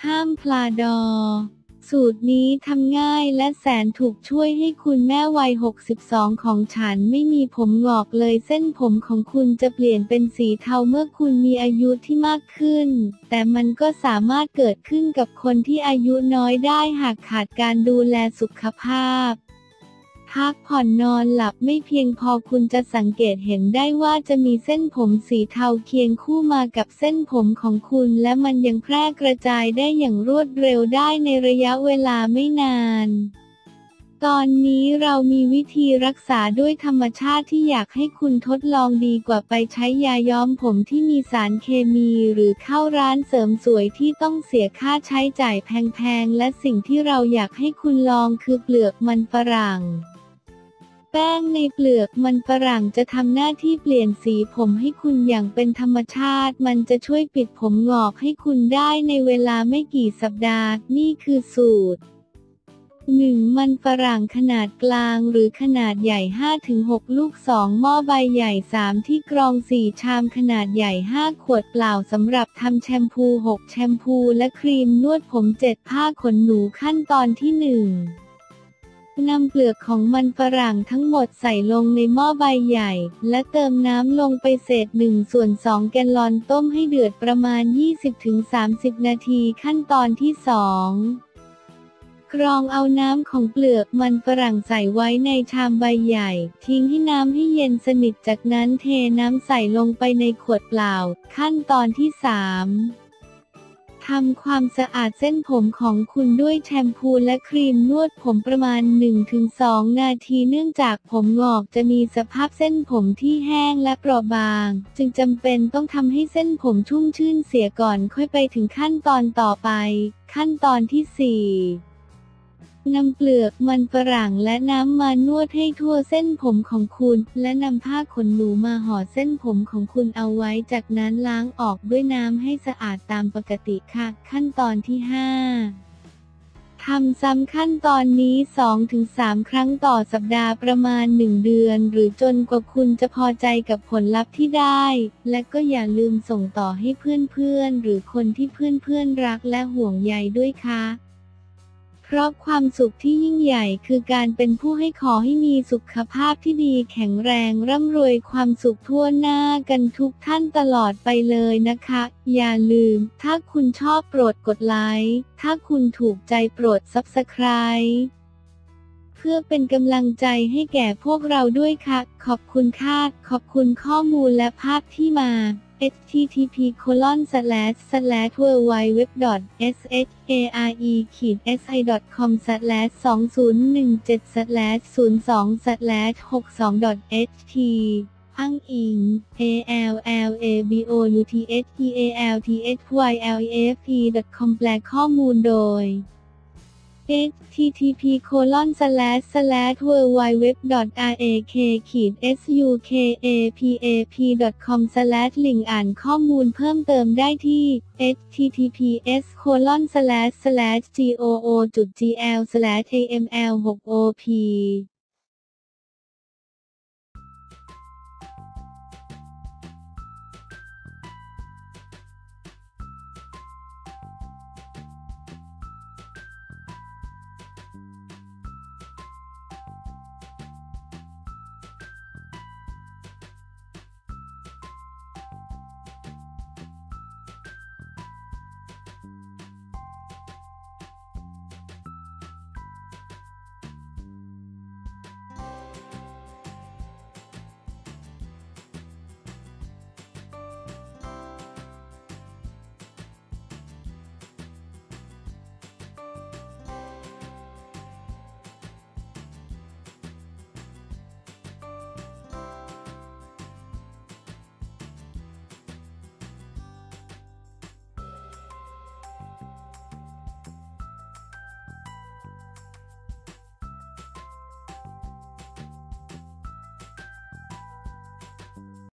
ห้ามพลาดอสูตรนี้ทำง่ายและแสนถูกช่วยให้คุณแม่วัย 62 ของฉันไม่มีผมงอกเลยเส้นผมของคุณจะเปลี่ยนเป็นสีเทาเมื่อคุณมีอายุที่มากขึ้นแต่มันก็สามารถเกิดขึ้นกับคนที่อายุน้อยได้หากขาดการดูแลสุขภาพพักผ่อนนอนหลับไม่เพียงพอคุณจะสังเกตเห็นได้ว่าจะมีเส้นผมสีเทาเคียงคู่มากับเส้นผมของคุณและมันยังแพร่กระจายได้อย่างรวดเร็วได้ในระยะเวลาไม่นานตอนนี้เรามีวิธีรักษาด้วยธรรมชาติที่อยากให้คุณทดลองดีกว่าไปใช้ยาย้อมผมที่มีสารเคมีหรือเข้าร้านเสริมสวยที่ต้องเสียค่าใช้จ่ายแพงๆและสิ่งที่เราอยากให้คุณลองคือเปลือกมันฝรั่งแป้งในเปลือกมันฝรั่งจะทำหน้าที่เปลี่ยนสีผมให้คุณอย่างเป็นธรรมชาติมันจะช่วยปิดผมงอกให้คุณได้ในเวลาไม่กี่สัปดาห์นี่คือสูตร 1. มันฝรั่งขนาดกลางหรือขนาดใหญ่ 5-6 ลูก 2. หม้อใบใหญ่ 3. ที่กรอง 4. ชามขนาดใหญ่ 5 ขวดเปล่าสำหรับทำแชมพู 6. แชมพูและครีมนวดผม 7. ผ้าขนหนูขั้นตอนที่ 1. นำเปลือกของมันฝรั่งทั้งหมดใส่ลงในหม้อใบใหญ่และเติมน้ำลงไปเศษ 1/2 แกลลอนต้มให้เดือดประมาณ 20-30 นาทีขั้นตอนที่ 2. กรองเอาน้ำของเปลือกมันฝรั่งใส่ไว้ในชามใบใหญ่ทิ้งให้น้ำให้เย็นสนิทจากนั้นเทน้ำใส่ลงไปในขวดเปล่าขั้นตอนที่ 3. ทำความสะอาดเส้นผมของคุณด้วยแชมพูและครีมนวดผมประมาณ 1-2 นาทีเนื่องจากผมงอกจะมีสภาพเส้นผมที่แห้งและเปราะบางจึงจำเป็นต้องทำให้เส้นผมชุ่มชื่นเสียก่อนค่อยไปถึงขั้นตอนต่อไปขั้นตอนที่ 4นำเปลือกมันฝรั่งและน้ำมานวดให้ทั่วเส้นผมของคุณและนำผ้าขนหนูมาห่อเส้นผมของคุณเอาไว้จากนั้นล้างออกด้วยน้ำให้สะอาดตามปกติค่ะขั้นตอนที่ 5ทำซ้ำขั้นตอนนี้ 2-3 ครั้งต่อสัปดาห์ประมาณ 1 เดือนหรือจนกว่าคุณจะพอใจกับผลลัพธ์ที่ได้และก็อย่าลืมส่งต่อให้เพื่อนๆหรือคนที่เพื่อนๆรักและห่วงใยด้วยค่ะเพราะความสุขที่ยิ่งใหญ่คือการเป็นผู้ให้ขอให้มีสุขภาพที่ดีแข็งแรงร่ำรวยความสุขทั่วหน้ากันทุกท่านตลอดไปเลยนะคะอย่าลืมถ้าคุณชอบโปรดกดไลค์ถ้าคุณถูกใจโปรด Subscribe เพื่อเป็นกำลังใจให้แก่พวกเราด้วยค่ะขอบคุณค่ะขอบคุณข้อมูลและภาพที่มา http://www.share.2017/02/62.ht อ้างอิง ALLABOUTHEALTHYLEFE.com แปลข้อมูลโดยhttp://www.rak-sukapap.com/ ลิงก์อ่านข้อมูลเพิ่มเติมได้ที่ https://goo.gl/aml6op